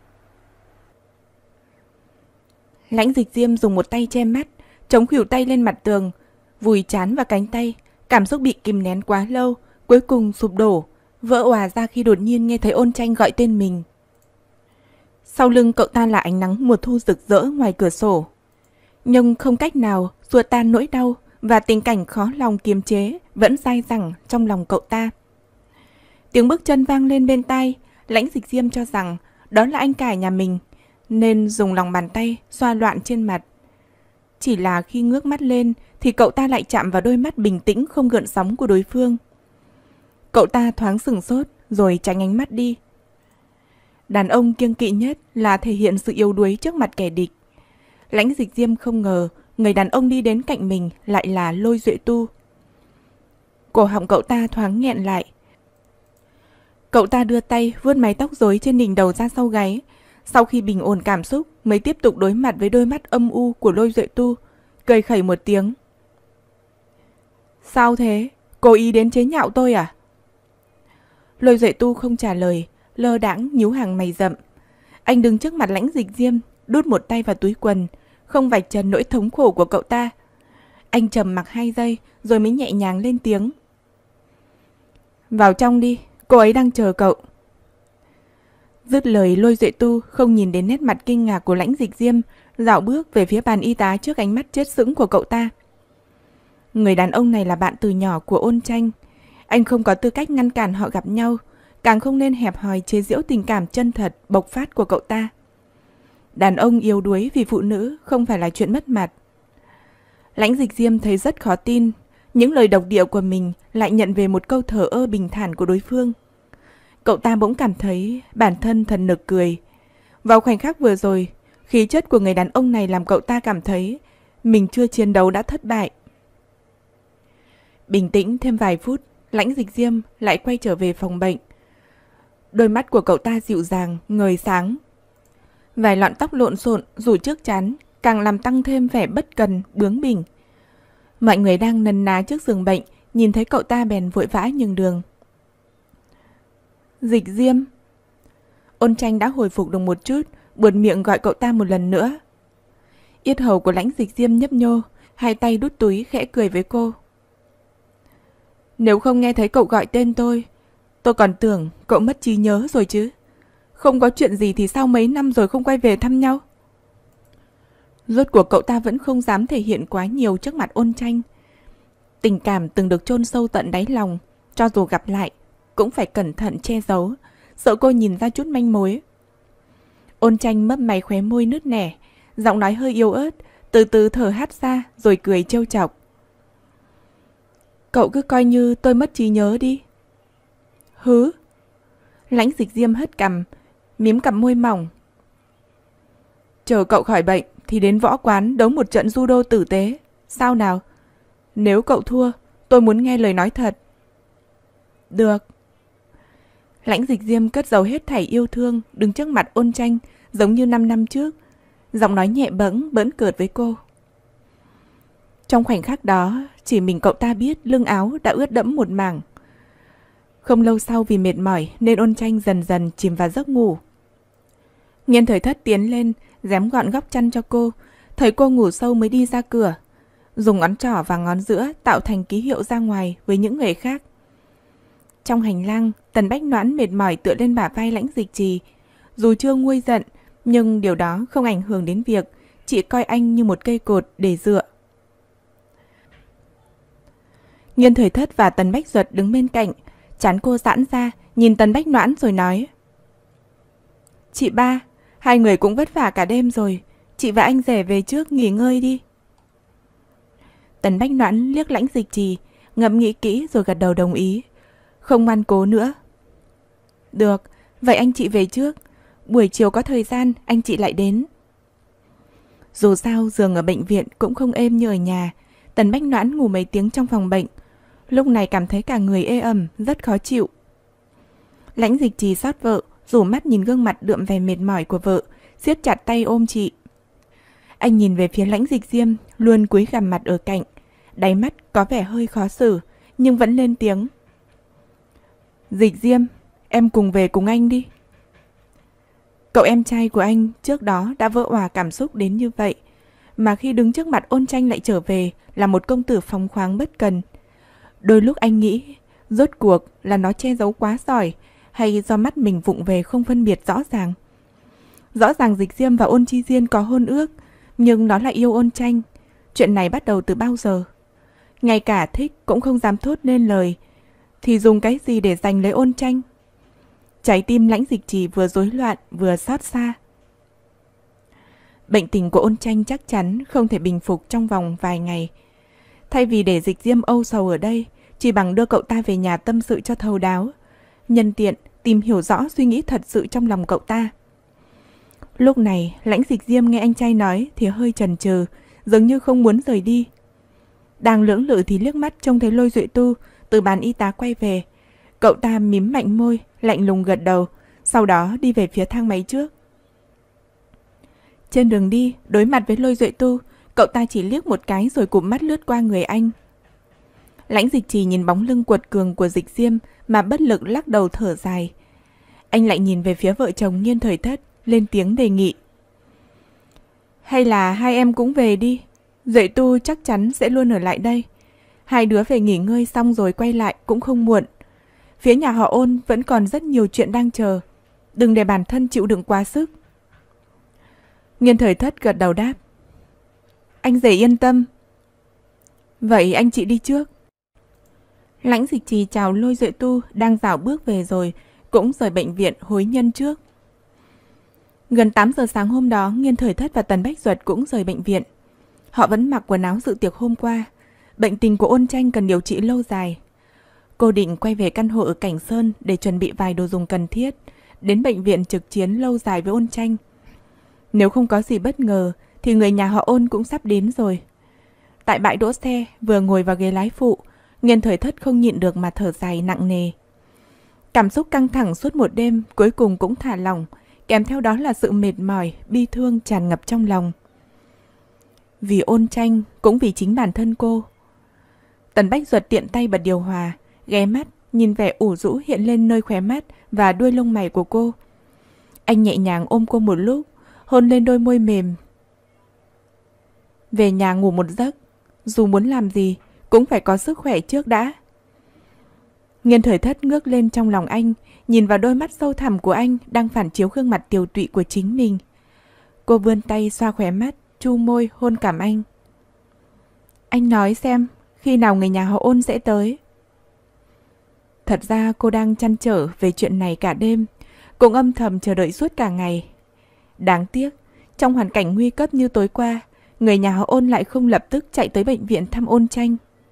Lãnh Dịch Diêm dùng một tay che mắt, chống khuỷu tay lên mặt tường, vùi trán vào cánh tay. Cảm xúc bị kìm nén quá lâu cuối cùng sụp đổ, vỡ òa ra khi đột nhiên nghe thấy Ôn Tranh gọi tên mình. Sau lưng cậu ta là ánh nắng mùa thu rực rỡ ngoài cửa sổ, nhưng không cách nào xua tan nỗi đau và tình cảnh khó lòng kiềm chế vẫn dai dẳng trong lòng cậu ta. Tiếng bước chân vang lên bên tai. Lãnh Dịch Diêm cho rằng đó là anh cả nhà mình, nên dùng lòng bàn tay xoa loạn trên mặt. Chỉ là khi ngước mắt lên thì cậu ta lại chạm vào đôi mắt bình tĩnh không gợn sóng của đối phương. Cậu ta thoáng sửng sốt rồi tránh ánh mắt đi. Đàn ông kiêng kỵ nhất là thể hiện sự yếu đuối trước mặt kẻ địch. Lãnh Dịch Diêm không ngờ người đàn ông đi đến cạnh mình lại là Lôi Duệ Tu. Cổ họng cậu ta thoáng nghẹn lại. Cậu ta đưa tay vuốt mái tóc rối trên đỉnh đầu ra sau gáy. Sau khi bình ổn cảm xúc mới tiếp tục đối mặt với đôi mắt âm u của Lôi Duệ Tu, cười khẩy một tiếng. Sao thế? Cố ý đến chế nhạo tôi à? Lôi Duệ Tu không trả lời, lơ đãng nhíu hàng mày rậm. Anh đứng trước mặt Lãnh Dịch Diêm, đút một tay vào túi quần, không vạch trần nỗi thống khổ của cậu ta. Anh trầm mặc 2 giây rồi mới nhẹ nhàng lên tiếng. Vào trong đi, cô ấy đang chờ cậu. Dứt lời, Lôi Duệ Tu không nhìn đến nét mặt kinh ngạc của Lãnh Dịch Diêm, dạo bước về phía bàn y tá trước ánh mắt chết sững của cậu ta. Người đàn ông này là bạn từ nhỏ của Ôn Tranh. Anh không có tư cách ngăn cản họ gặp nhau, càng không nên hẹp hòi chế giễu tình cảm chân thật, bộc phát của cậu ta. Đàn ông yếu đuối vì phụ nữ không phải là chuyện mất mặt. Lãnh Dịch Diêm thấy rất khó tin, những lời độc địa của mình lại nhận về một câu thờ ơ bình thản của đối phương. Cậu ta bỗng cảm thấy bản thân thật nực cười. Vào khoảnh khắc vừa rồi, khí chất của người đàn ông này làm cậu ta cảm thấy mình chưa chiến đấu đã thất bại. Bình tĩnh thêm vài phút, Lãnh Dịch Diêm lại quay trở về phòng bệnh. Đôi mắt của cậu ta dịu dàng, ngời sáng. Vài lọn tóc lộn xộn rủ trước trán càng làm tăng thêm vẻ bất cần, bướng bỉnh. Mọi người đang nấn ná trước giường bệnh, nhìn thấy cậu ta bèn vội vã nhường đường. Dịch Diêm. Ôn Tranh đã hồi phục được một chút, buột miệng gọi cậu ta một lần nữa. Yết hầu của Lãnh Dịch Diêm nhấp nhô, hai tay đút túi khẽ cười với cô. Nếu không nghe thấy cậu gọi tên tôi còn tưởng cậu mất trí nhớ rồi chứ. Không có chuyện gì thì sao mấy năm rồi không quay về thăm nhau? Rốt cuộc cậu ta vẫn không dám thể hiện quá nhiều trước mặt Ôn Tranh. Tình cảm từng được chôn sâu tận đáy lòng, cho dù gặp lại cũng phải cẩn thận che giấu, sợ cô nhìn ra chút manh mối. Ôn Tranh mấp máy khóe môi nứt nẻ, giọng nói hơi yếu ớt, từ từ thở hắt ra rồi cười trêu chọc. Cậu cứ coi như tôi mất trí nhớ đi. Hứ. Lãnh Dịch Diêm hất cằm, mím cặp môi mỏng. Chờ cậu khỏi bệnh thì đến võ quán đấu một trận judo tử tế. Sao nào? Nếu cậu thua, tôi muốn nghe lời nói thật. Được. Lãnh Dịch Diêm cất giấu hết thảy yêu thương, đứng trước mặt Ôn Tranh giống như 5 năm trước, giọng nói nhẹ bẫng bỡn cợt với cô. Trong khoảnh khắc đó, chỉ mình cậu ta biết lưng áo đã ướt đẫm một mảng. Không lâu sau vì mệt mỏi nên Ôn Tranh dần dần chìm vào giấc ngủ. Nghiên Thời Thất tiến lên, rém gọn góc chăn cho cô, thấy cô ngủ sâu mới đi ra cửa, dùng ngón trỏ và ngón giữa tạo thành ký hiệu ra ngoài với những người khác. Trong hành lang, Tần Bách Noãn mệt mỏi tựa lên bả vai Lãnh Dịch Trì. Dù chưa nguôi giận, nhưng điều đó không ảnh hưởng đến việc chị coi anh như một cây cột để dựa. Nghiên Thời Thất và Tần Bách Duật đứng bên cạnh, trán cô giãn ra, nhìn Tần Bách Noãn rồi nói. Chị ba, hai người cũng vất vả cả đêm rồi, chị và anh rể về trước nghỉ ngơi đi. Tần Bách Noãn liếc Lãnh Dịch Trì, ngẫm nghĩ kỹ rồi gật đầu đồng ý, không ngoan cố nữa. Được, vậy anh chị về trước, buổi chiều có thời gian anh chị lại đến. Dù sao giường ở bệnh viện cũng không êm như ở nhà, Tần Bách Noãn ngủ mấy tiếng trong phòng bệnh, lúc này cảm thấy cả người ê ẩm, rất khó chịu. Lãnh Dịch Trì xót vợ, rủ mắt nhìn gương mặt đượm vẻ mệt mỏi của vợ, siết chặt tay ôm chị. Anh nhìn về phía Lãnh Dịch Diêm, luôn cúi gằm mặt ở cạnh, đáy mắt có vẻ hơi khó xử, nhưng vẫn lên tiếng. Dịch Diêm, em cùng về cùng anh đi. Cậu em trai của anh trước đó đã vỡ òa cảm xúc đến như vậy, mà khi đứng trước mặt Ôn Tranh lại trở về là một công tử phóng khoáng bất cần. Đôi lúc anh nghĩ, rốt cuộc là nó che giấu quá giỏi, hay do mắt mình vụng về không phân biệt rõ ràng. Rõ ràng Dịch Diêm và Ôn Chi Diên có hôn ước, nhưng nó lại yêu Ôn Tranh. Chuyện này bắt đầu từ bao giờ? Ngay cả thích cũng không dám thốt nên lời, thì dùng cái gì để giành lấy Ôn Tranh? Trái tim Lãnh Dịch Trì vừa rối loạn vừa xót xa. Bệnh tình của Ôn Tranh chắc chắn không thể bình phục trong vòng vài ngày. Thay vì để Dịch Diêm âu sầu ở đây, chỉ bằng đưa cậu ta về nhà tâm sự cho thấu đáo, nhân tiện tìm hiểu rõ suy nghĩ thật sự trong lòng cậu ta. Lúc này, Lãnh Dịch Diêm nghe anh trai nói thì hơi chần chừ, dường như không muốn rời đi. Đang lưỡng lự thì liếc mắt trông thấy Lôi Duệ Tu từ bàn y tá quay về. Cậu ta mím mạnh môi, lạnh lùng gật đầu, sau đó đi về phía thang máy trước. Trên đường đi, đối mặt với Lôi Duệ Tu, cậu ta chỉ liếc một cái rồi cụp mắt lướt qua người anh. Lãnh Dịch Trì nhìn bóng lưng quật cường của Dịch Diêm mà bất lực lắc đầu thở dài. Anh lại nhìn về phía vợ chồng Nghiên Thời Thất, lên tiếng đề nghị. Hay là hai em cũng về đi, Duệ Tu chắc chắn sẽ luôn ở lại đây. Hai đứa về nghỉ ngơi xong rồi quay lại cũng không muộn. Phía nhà họ Ôn vẫn còn rất nhiều chuyện đang chờ, đừng để bản thân chịu đựng quá sức. Nghiên Thời Thất gật đầu đáp. Anh rể yên tâm. Vậy anh chị đi trước. Lãnh Dịch Trì chào Lôi Duệ Tu đang dạo bước về rồi, cũng rời bệnh viện hối nhân trước. Gần 8 giờ sáng hôm đó, Nghiên Thời Thất và Tần Bách Duật cũng rời bệnh viện. Họ vẫn mặc quần áo dự tiệc hôm qua. Bệnh tình của Ôn Tranh cần điều trị lâu dài. Cô định quay về căn hộ ở Cảnh Sơn để chuẩn bị vài đồ dùng cần thiết, đến bệnh viện trực chiến lâu dài với Ôn Tranh. Nếu không có gì bất ngờ thì người nhà họ Ôn cũng sắp đến rồi. Tại bãi đỗ xe, vừa ngồi vào ghế lái phụ, Nghiên Thời Thất không nhịn được mà thở dài nặng nề. Cảm xúc căng thẳng suốt một đêm cuối cùng cũng thả lỏng, kèm theo đó là sự mệt mỏi, bi thương tràn ngập trong lòng. Vì Ôn Tranh, cũng vì chính bản thân cô. Tần Bách Duật tiện tay bật điều hòa, ghé mắt nhìn vẻ ủ rũ hiện lên nơi khóe mắt và đuôi lông mày của cô. Anh nhẹ nhàng ôm cô một lúc, hôn lên đôi môi mềm. Về nhà ngủ một giấc, dù muốn làm gì cũng phải có sức khỏe trước đã. Nghiên Thời Thất ngước lên trong lòng anh, nhìn vào đôi mắt sâu thẳm của anh đang phản chiếu gương mặt tiều tụy của chính mình. Cô vươn tay xoa khóe mắt, chu môi hôn cảm anh. Anh nói xem, khi nào người nhà họ Ôn sẽ tới? Thật ra cô đang trăn trở về chuyện này cả đêm, cũng âm thầm chờ đợi suốt cả ngày. Đáng tiếc, trong hoàn cảnh nguy cấp như tối qua, người nhà họ Ôn lại không lập tức chạy tới bệnh viện thăm Ôn Tranh.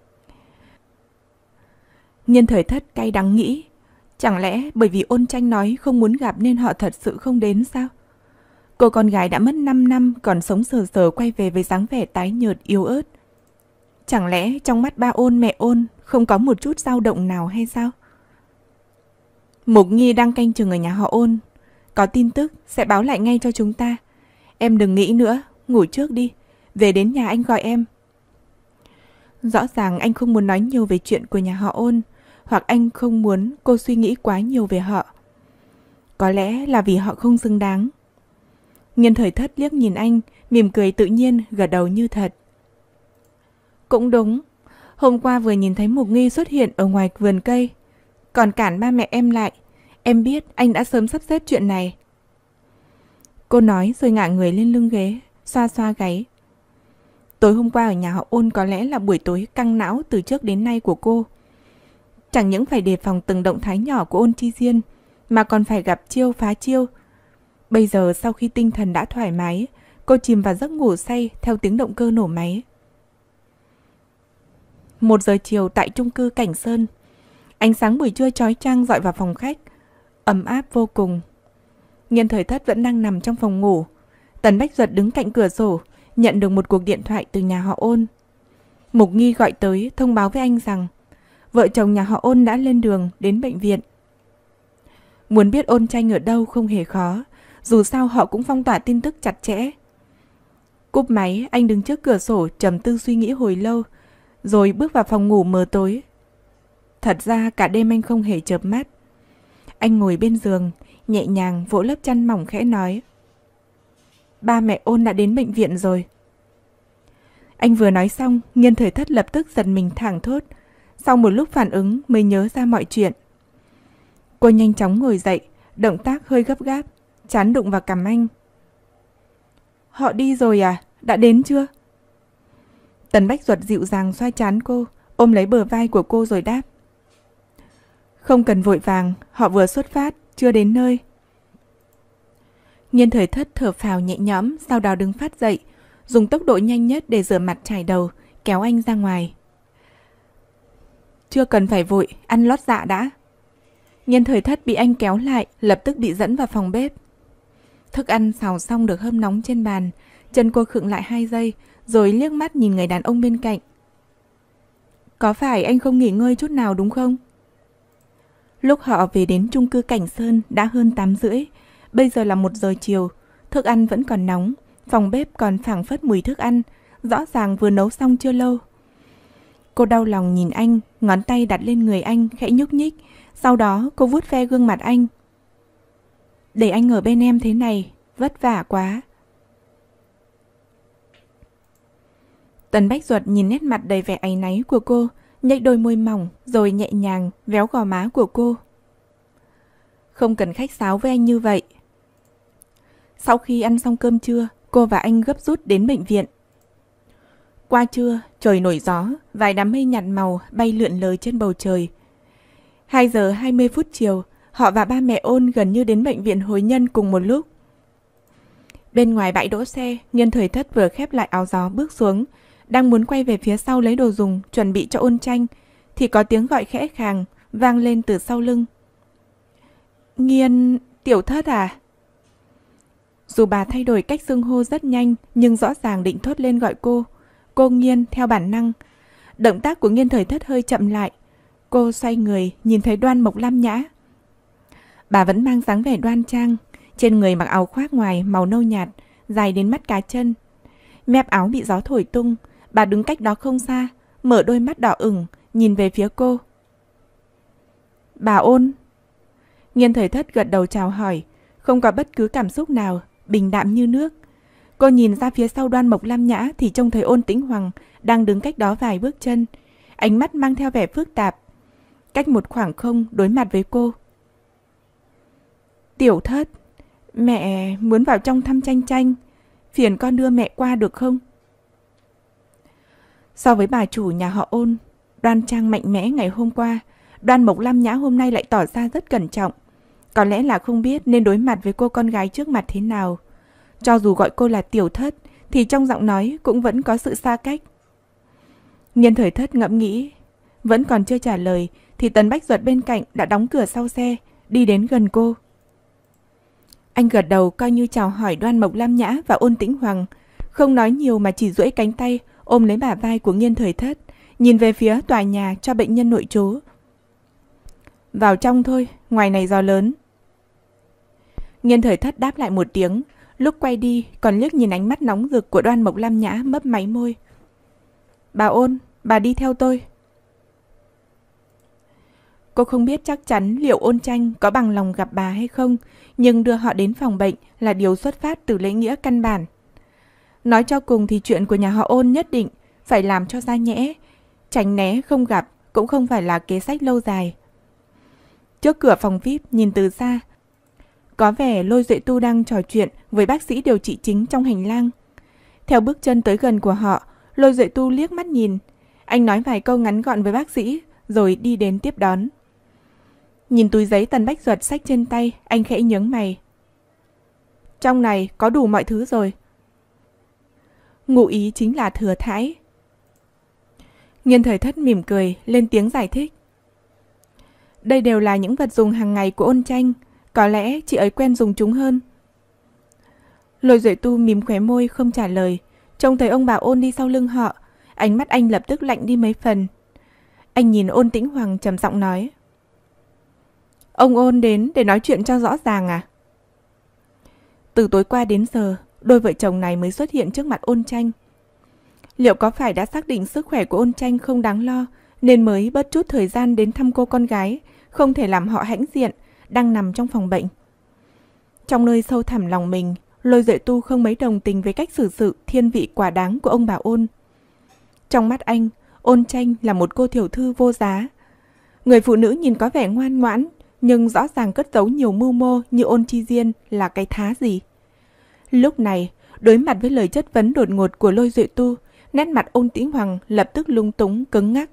Nghiên Thời Thất cay đắng nghĩ, chẳng lẽ bởi vì Ôn Tranh nói không muốn gặp nên họ thật sự không đến sao? Cô con gái đã mất 5 năm còn sống sờ sờ quay về với dáng vẻ tái nhợt yếu ớt. Chẳng lẽ trong mắt ba Ôn mẹ Ôn không có một chút dao động nào hay sao? Mục Nghi đang canh chừng ở nhà họ Ôn, có tin tức sẽ báo lại ngay cho chúng ta. Em đừng nghĩ nữa, ngủ trước đi, về đến nhà anh gọi em. Rõ ràng anh không muốn nói nhiều về chuyện của nhà họ Ôn, hoặc anh không muốn cô suy nghĩ quá nhiều về họ. Có lẽ là vì họ không xứng đáng. Nghiên Thời Thất liếc nhìn anh, mỉm cười tự nhiên, gật đầu như thật. Cũng đúng, hôm qua vừa nhìn thấy Mục Nghi xuất hiện ở ngoài vườn cây, còn cản ba mẹ em lại. Em biết anh đã sớm sắp xếp chuyện này. Cô nói rồi ngả người lên lưng ghế, xoa xoa gáy. Tối hôm qua ở nhà họ Ôn có lẽ là buổi tối căng não từ trước đến nay của cô. Chẳng những phải đề phòng từng động thái nhỏ của Ôn Chi Diên, mà còn phải gặp chiêu phá chiêu. Bây giờ sau khi tinh thần đã thoải mái, cô chìm vào giấc ngủ say theo tiếng động cơ nổ máy. 1 giờ chiều tại chung cư Cảnh Sơn. Ánh sáng buổi trưa chói chang rọi vào phòng khách, ấm áp vô cùng. Nghiên Thời Thất vẫn đang nằm trong phòng ngủ. Tần Bách Duật đứng cạnh cửa sổ, nhận được một cuộc điện thoại từ nhà họ Ôn. Mục Nghi gọi tới thông báo với anh rằng vợ chồng nhà họ Ôn đã lên đường đến bệnh viện. Muốn biết Ôn Tranh ở đâu không hề khó, dù sao họ cũng phong tỏa tin tức chặt chẽ. Cúp máy, anh đứng trước cửa sổ trầm tư suy nghĩ hồi lâu, rồi bước vào phòng ngủ mờ tối. Thật ra cả đêm anh không hề chợp mắt. Anh ngồi bên giường, nhẹ nhàng vỗ lớp chăn mỏng khẽ nói. Ba mẹ Ôn đã đến bệnh viện rồi. Anh vừa nói xong, Nghiên Thời Thất lập tức giật mình thảng thốt. Sau một lúc phản ứng mới nhớ ra mọi chuyện. Cô nhanh chóng ngồi dậy, động tác hơi gấp gáp, trán đụng vào cằm anh. Họ đi rồi à? Đã đến chưa? Tần Bách Duật dịu dàng xoa trán cô, ôm lấy bờ vai của cô rồi đáp. Không cần vội vàng, họ vừa xuất phát, chưa đến nơi. Nghiên Thời Thất thở phào nhẹ nhõm, sau đó đứng phát dậy, dùng tốc độ nhanh nhất để rửa mặt chải đầu, kéo anh ra ngoài. chưa cần phải vội, ăn lót dạ đã. Nhiên Thời Thất bị anh kéo lại, lập tức bị dẫn vào phòng bếp. Thức ăn xào xong được hâm nóng trên bàn, chân cô khựng lại 2 giây, rồi liếc mắt nhìn người đàn ông bên cạnh. Có phải anh không nghỉ ngơi chút nào đúng không? Lúc họ về đến chung cư Cảnh Sơn đã hơn 8:30, bây giờ là 1 giờ chiều, thức ăn vẫn còn nóng, phòng bếp còn phảng phất mùi thức ăn, rõ ràng vừa nấu xong chưa lâu. Cô đau lòng nhìn anh, ngón tay đặt lên người anh khẽ nhúc nhích, sau đó cô vuốt ve gương mặt anh. Để anh ở bên em thế này, vất vả quá. Tần Bách Duật nhìn nét mặt đầy vẻ áy náy của cô, nhếch đôi môi mỏng rồi nhẹ nhàng véo gò má của cô. Không cần khách sáo với anh như vậy. Sau khi ăn xong cơm trưa, cô và anh gấp rút đến bệnh viện. Qua trưa, trời nổi gió, vài đám mây nhạt màu bay lượn lờ trên bầu trời. 2 giờ 20 phút chiều, họ và ba mẹ Ôn gần như đến bệnh viện Hối Nhân cùng một lúc. Bên ngoài bãi đỗ xe, Nhiên Thời Thất vừa khép lại áo gió bước xuống, đang muốn quay về phía sau lấy đồ dùng chuẩn bị cho Ôn Tranh, thì có tiếng gọi khẽ khàng vang lên từ sau lưng. Nhiên, Tiểu Thất à? Dù bà thay đổi cách xưng hô rất nhanh, nhưng rõ ràng định thốt lên gọi cô. Cô Nhiên theo bản năng. Động tác của Nhiên Thời Thất hơi chậm lại. Cô xoay người, nhìn thấy Đoan Mộc Lam Nhã. Bà vẫn mang dáng vẻ đoan trang, trên người mặc áo khoác ngoài màu nâu nhạt, dài đến mắt cá chân. Mép áo bị gió thổi tung, bà đứng cách đó không xa, mở đôi mắt đỏ ửng, nhìn về phía cô. Bà Ôn. Nhiên Thời Thất gật đầu chào hỏi, không có bất cứ cảm xúc nào, bình đạm như nước. Cô nhìn ra phía sau Đoan Mộc Lam Nhã thì trông thấy Ôn Tĩnh Hoàng đang đứng cách đó vài bước chân, ánh mắt mang theo vẻ phức tạp. Cách một khoảng không đối mặt với cô. Tiểu Thất, mẹ muốn vào trong thăm Tranh Tranh, phiền con đưa mẹ qua được không? So với bà chủ nhà họ Ôn, đoan trang mạnh mẽ ngày hôm qua, Đoan Mộc Lam Nhã hôm nay lại tỏ ra rất cẩn trọng. Có lẽ là không biết nên đối mặt với cô con gái trước mặt thế nào. Cho dù gọi cô là Tiểu Thất, thì trong giọng nói cũng vẫn có sự xa cách. Nhiên Thời Thất ngẫm nghĩ, vẫn còn chưa trả lời, thì Tần Bách Duật bên cạnh đã đóng cửa sau xe, đi đến gần cô. Anh gật đầu coi như chào hỏi Đoan Mộc Lam Nhã và Ôn Tĩnh Hoàng, không nói nhiều mà chỉ duỗi cánh tay ôm lấy bả vai của Nhiên Thời Thất, nhìn về phía tòa nhà cho bệnh nhân nội trú. Vào trong thôi, ngoài này gió lớn. Nhiên Thời Thất đáp lại một tiếng, lúc quay đi còn liếc nhìn ánh mắt nóng rực của Đoan Mộc Lam Nhã, mấp máy môi. Bà Ôn, bà đi theo tôi. Cô không biết chắc chắn liệu Ôn Tranh có bằng lòng gặp bà hay không, nhưng đưa họ đến phòng bệnh là điều xuất phát từ lễ nghĩa căn bản. Nói cho cùng thì chuyện của nhà họ Ôn nhất định phải làm cho ra nhẽ, tránh né không gặp cũng không phải là kế sách lâu dài. Trước cửa phòng VIP nhìn từ xa, có vẻ Lôi Duệ Tu đang trò chuyện với bác sĩ điều trị chính trong hành lang. Theo bước chân tới gần của họ, Lôi Duệ Tu liếc mắt nhìn, anh nói vài câu ngắn gọn với bác sĩ rồi đi đến tiếp đón. Nhìn túi giấy Tần Bách Duật xách trên tay, anh khẽ nhướng mày. Trong này có đủ mọi thứ rồi. Ngụ ý chính là thừa thãi. Nhiên Thời Thất mỉm cười, lên tiếng giải thích. Đây đều là những vật dùng hàng ngày của Ôn Tranh, có lẽ chị ấy quen dùng chúng hơn. Lôi Duệ Tu mím khóe môi không trả lời, trông thấy ông bà Ôn đi sau lưng họ, ánh mắt anh lập tức lạnh đi mấy phần. Anh nhìn Ôn Tĩnh Hoàng trầm giọng nói. Ông Ôn đến để nói chuyện cho rõ ràng à? Từ tối qua đến giờ, đôi vợ chồng này mới xuất hiện trước mặt Ôn Tranh. Liệu có phải đã xác định sức khỏe của Ôn Tranh không đáng lo, nên mới bớt chút thời gian đến thăm cô con gái, không thể làm họ hãnh diện, đang nằm trong phòng bệnh. Trong nơi sâu thẳm lòng mình, Lôi Duệ Tu không mấy đồng tình với cách xử sự thiên vị quả đáng của ông bà Ôn. Trong mắt anh, Ôn Tranh là một cô tiểu thư vô giá. Người phụ nữ nhìn có vẻ ngoan ngoãn, nhưng rõ ràng cất giấu nhiều mưu mô như Ôn Chi Diên là cái thá gì. Lúc này, đối mặt với lời chất vấn đột ngột của Lôi Duệ Tu, nét mặt Ôn Tĩnh Hoàng lập tức lung túng cứng ngắc.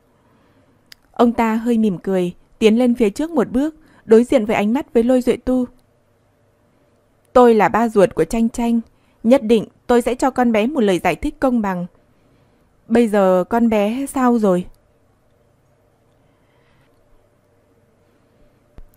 Ông ta hơi mỉm cười, tiến lên phía trước một bước, đối diện với ánh mắt với Lôi Duệ Tu. Tôi là ba ruột của Tranh Tranh, nhất định tôi sẽ cho con bé một lời giải thích công bằng. Bây giờ con bé sao rồi?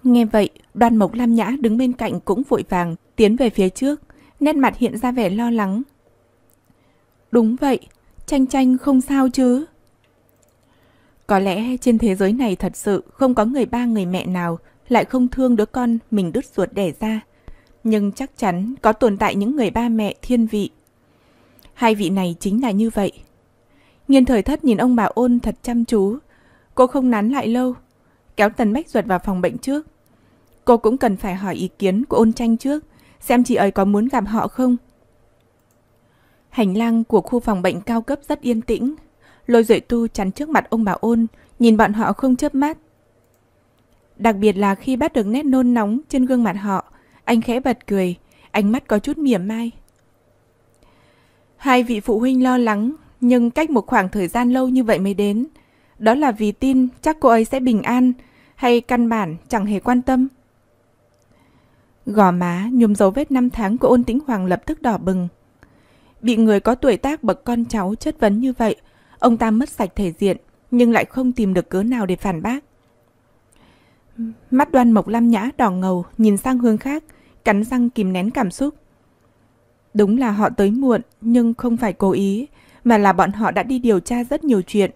Nghe vậy, Đoan Mộc Lam Nhã đứng bên cạnh cũng vội vàng tiến về phía trước, nét mặt hiện ra vẻ lo lắng. Đúng vậy, Tranh Tranh không sao chứ? Có lẽ trên thế giới này thật sự không có người ba người mẹ nào lại không thương đứa con mình đứt ruột đẻ ra. Nhưng chắc chắn có tồn tại những người ba mẹ thiên vị. Hai vị này chính là như vậy. Nghiên Thời Thất nhìn ông bà Ôn thật chăm chú. Cô không nán lại lâu, kéo Tần Bách Duật vào phòng bệnh trước. Cô cũng cần phải hỏi ý kiến của Ôn Tranh trước, xem chị ấy có muốn gặp họ không. Hành lang của khu phòng bệnh cao cấp rất yên tĩnh. Lôi Duệ Tu chắn trước mặt ông bà Ôn, nhìn bọn họ không chớp mắt. Đặc biệt là khi bắt được nét nôn nóng trên gương mặt họ, anh khẽ bật cười, ánh mắt có chút mỉa mai. Hai vị phụ huynh lo lắng, nhưng cách một khoảng thời gian lâu như vậy mới đến. Đó là vì tin chắc cô ấy sẽ bình an, hay căn bản chẳng hề quan tâm? Gò má nhuốm dấu vết 5 tháng của Ôn Tĩnh Hoàng lập tức đỏ bừng. Bị người có tuổi tác bậc con cháu chất vấn như vậy, ông ta mất sạch thể diện, nhưng lại không tìm được cớ nào để phản bác. Mắt Đoan Mộc Lam Nhã đỏ ngầu, nhìn sang hướng khác, cắn răng kìm nén cảm xúc. Đúng là họ tới muộn, nhưng không phải cố ý, mà là bọn họ đã đi điều tra rất nhiều chuyện.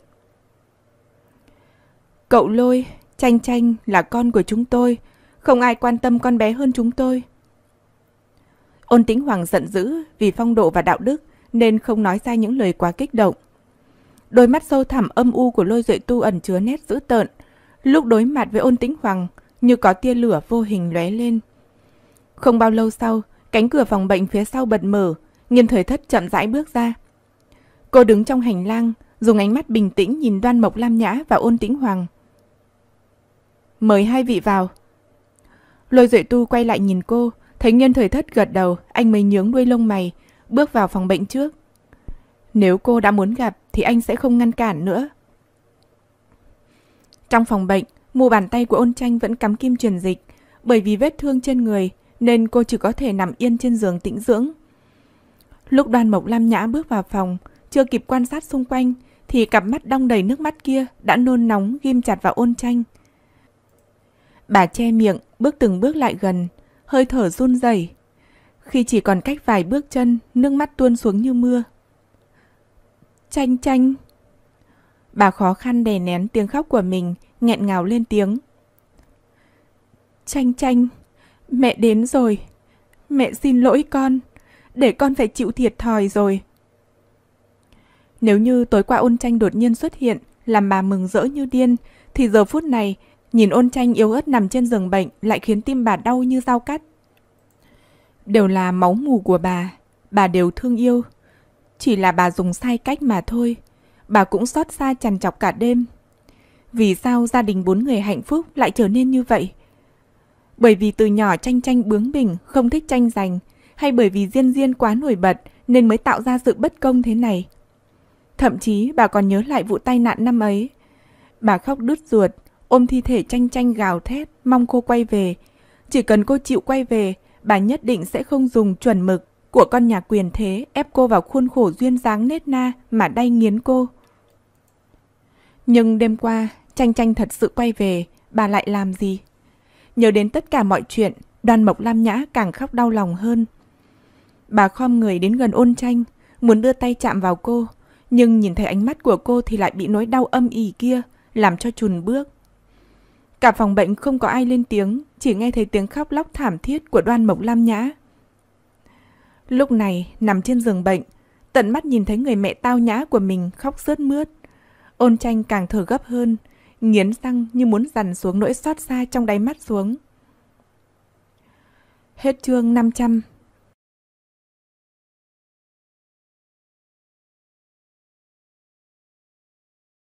Cậu Lôi, Tranh Tranh là con của chúng tôi, không ai quan tâm con bé hơn chúng tôi. Ôn Tĩnh Hoàng giận dữ vì phong độ và đạo đức nên không nói ra những lời quá kích động. Đôi mắt sâu thẳm âm u của Lôi Duệ Tu ẩn chứa nét dữ tợn, lúc đối mặt với Ôn Tĩnh Hoàng như có tia lửa vô hình lóe lên. Không bao lâu sau, cánh cửa phòng bệnh phía sau bật mở, Nghiên Thời Thất chậm rãi bước ra. Cô đứng trong hành lang, dùng ánh mắt bình tĩnh nhìn Đoan Mộc Lam Nhã và Ôn Tĩnh Hoàng. Mời hai vị vào. Lôi Duệ Tu quay lại nhìn cô, thấy Nghiên Thời Thất gật đầu, anh mới nhướng đuôi lông mày, bước vào phòng bệnh trước. Nếu cô đã muốn gặp thì anh sẽ không ngăn cản nữa. Trong phòng bệnh, mu bàn tay của Ôn Tranh vẫn cắm kim truyền dịch, bởi vì vết thương trên người nên cô chỉ có thể nằm yên trên giường tĩnh dưỡng. Lúc Đoan Mộc Lam Nhã bước vào phòng, chưa kịp quan sát xung quanh thì cặp mắt đong đầy nước mắt kia đã nôn nóng ghim chặt vào Ôn Tranh. Bà che miệng, bước từng bước lại gần, hơi thở run rẩy. Khi chỉ còn cách vài bước chân, nước mắt tuôn xuống như mưa. Tranh Tranh. Bà khó khăn đè nén tiếng khóc của mình, nghẹn ngào lên tiếng. Tranh Tranh, mẹ đến rồi. Mẹ xin lỗi con, để con phải chịu thiệt thòi rồi. Nếu như tối qua Ôn Tranh đột nhiên xuất hiện, làm bà mừng rỡ như điên, thì giờ phút này, nhìn Ôn Tranh yếu ớt nằm trên giường bệnh lại khiến tim bà đau như dao cắt. Đều là máu mủ của bà đều thương yêu. Chỉ là bà dùng sai cách mà thôi. Bà cũng xót xa trằn trọc cả đêm. Vì sao gia đình 4 người hạnh phúc lại trở nên như vậy? Bởi vì từ nhỏ Tranh Tranh bướng bỉnh, không thích tranh giành, hay bởi vì Diên Diên quá nổi bật nên mới tạo ra sự bất công thế này? Thậm chí bà còn nhớ lại vụ tai nạn năm ấy. Bà khóc đứt ruột, ôm thi thể Tranh Tranh gào thét, mong cô quay về. Chỉ cần cô chịu quay về, bà nhất định sẽ không dùng chuẩn mực của con nhà quyền thế ép cô vào khuôn khổ duyên dáng nết na mà đay nghiến cô. Nhưng đêm qua, Tranh Tranh thật sự quay về, bà lại làm gì? Nhớ đến tất cả mọi chuyện, Đoan Mộc Lam Nhã càng khóc đau lòng hơn. Bà khom người đến gần Ôn Tranh, muốn đưa tay chạm vào cô, nhưng nhìn thấy ánh mắt của cô thì lại bị nỗi đau âm ỉ kia làm cho chùn bước. Cả phòng bệnh không có ai lên tiếng, chỉ nghe thấy tiếng khóc lóc thảm thiết của Đoan Mộc Lam Nhã. Lúc này, nằm trên giường bệnh, tận mắt nhìn thấy người mẹ tao nhã của mình khóc sướt mướt. Ôn Tranh càng thở gấp hơn, nghiến răng như muốn dằn xuống nỗi xót xa trong đáy mắt xuống. Hết chương 500.